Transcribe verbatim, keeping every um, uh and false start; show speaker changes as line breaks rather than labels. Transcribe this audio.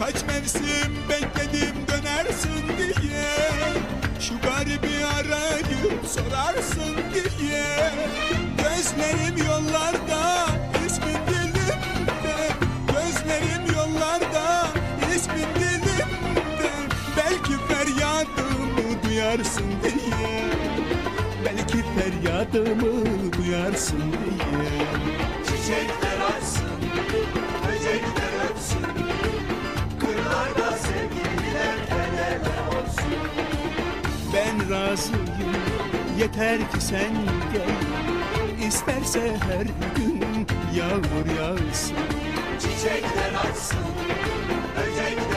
Kaç mevsim bekledim dönersin diye, şu garibi arayıp sorarsın diye. Gözlerim yollarda, ismin dilimde. Gözlerim yollarda, ismin dilimde. Belki feryadımı duyarsın diye, belki feryadımı duyarsın diye.
Çiçekler açsın, böcekler ötsün, kırlarda sevgililer el ele olsun.
Ben razıyım, yeter ki sen gel. İsterse her gün yağmur yağsın.
Çiçekler açsın, böcekler